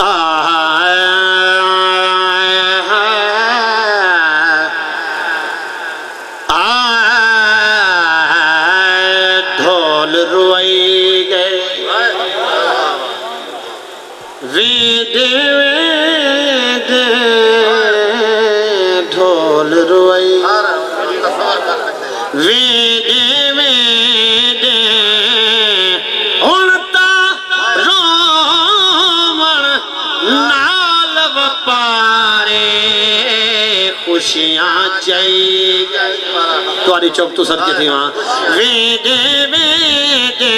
ڈھول روئی گئے ویدے ویدے ڈھول روئی ویدے ویدے انتا رومن نال وپارے خوشیاں چاہیے تواری چوک تو سر کے تھی وہاں ویدے ویدے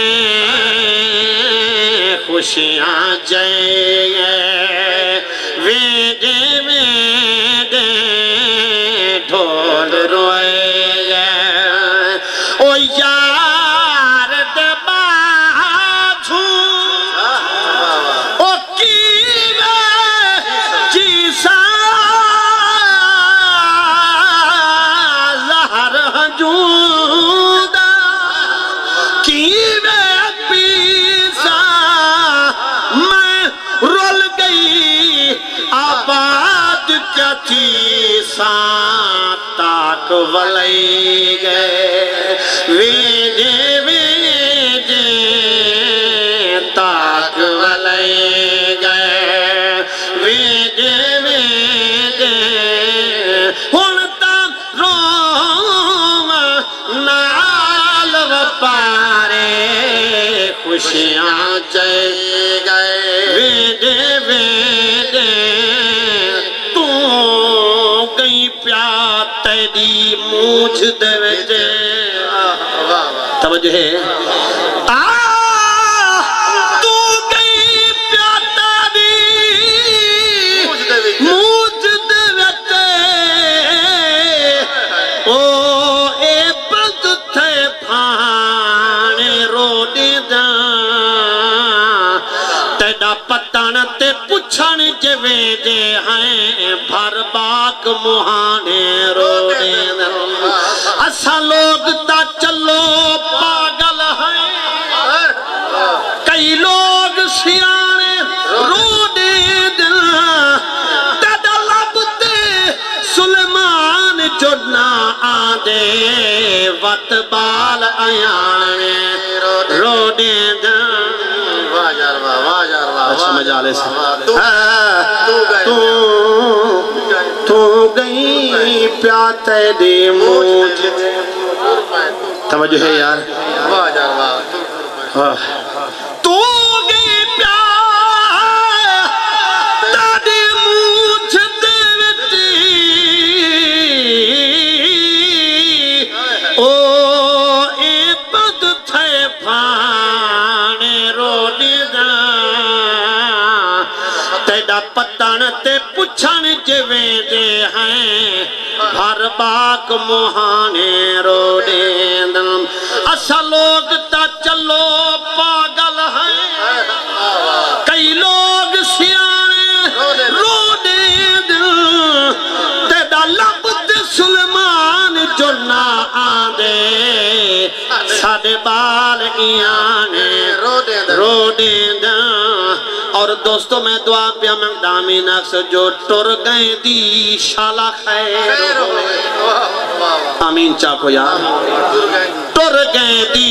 خوشیاں چاہیے ویدے ویدے ڈھول روئے گے او یار دے باجھو او کیوے چیسا زہر حجودہ کیوے پیسا میں رول گئی آباد کیا چیسا تاک ولی گئے ویدے ویدے تاک ولی گئے ویدے ویدے ہنتا روم نال وپارے خوشیاں چاہیے گئے ویدے ویدے تو گئی پیاتے دی موجھ دے ویدے توجہ ہے تو گئی پیاتا دی موجھ دے ویدے او اے بلد تھے پھانے رو دے دا تیڑا پتان تے پچھن جوے دے ہیں بھر باک مہانے رو دے دا اسا لوگ تا چلو پاگل ہیں کئی لوگ سیانے رو دے دا تیڑا لبتے سلیمان جڑنا آدھے وط بال آیانے رو دے دا اچھا مجالے سے تو گئی پیاتے دی موجھ توجہ ہے یار تو گئی پیاتے دی موجھ دیوتی او اے بد تھے پھانے رو دیدہ تیڑا پتن تے پچھن جوے دے ہیں بھر باک مہانے رو دیدہ اسا لوگ تا چلو پاگل ہیں کئی لوگ سیانے رو دیدہ تیڑا لب تے سلیمان جڑنا آدھے ساڑے بال ایانے رو دیدہ اور دوستوں میں دعا پیا میں دامی نقص جو ٹر گئے دی شالا خیر ہوئے آمین چاکو یار ٹر گئے دی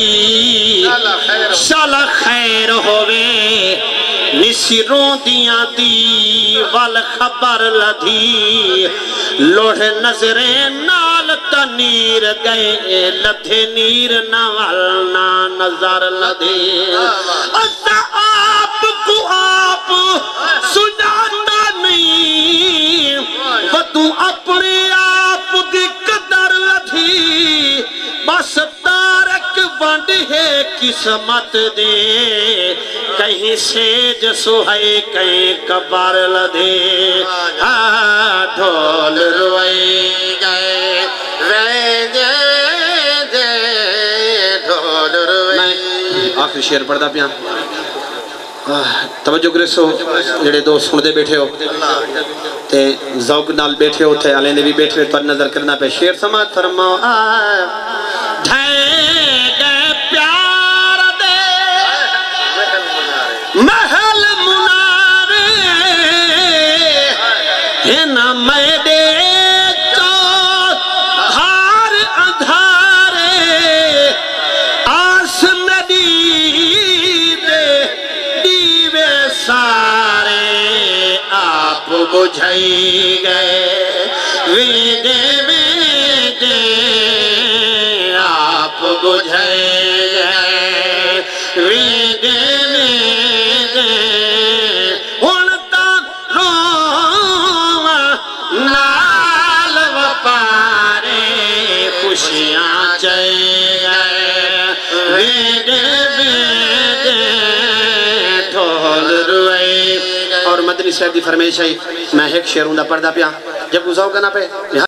شالا خیر ہوئے نسروں دیاں دی والخبر لدھی لوڑ نظریں نال تنیر گئے لدھے نیر نوالنا نظر لدھی اسا آپ کو آپ سجاتا نہیں ودو اپنے آپ دی قدر لدھی بس تارک بند ہے قسمت دے کہیں سیج سوہے کہیں کبار لدھے ڈھول روئے گئے ویدے دے ڈھول روئے آخری شعر پڑھتا پیاں توجہ کرے سو جڑے دو سن دے بیٹھے ہو تے ذوق نال بیٹھے ہو تھے علیہ نے بھی بیٹھے ہو تو نظر کرنا پہ شعر سماعت فرماؤ ڈھے گئے پیار دے محل منارے بجھائی گئے ویدے ویدے آپ بجھائی گئے ویدے ویدے اُنتا روما نال وپارے خوشیاں چاہیے گئے ویدے ویدے ڈھول روئے اور مدنی صاحب دی فرمیش ہے میں ایک شعروں دا پردہ پیا جب گزاؤ کرنا پہ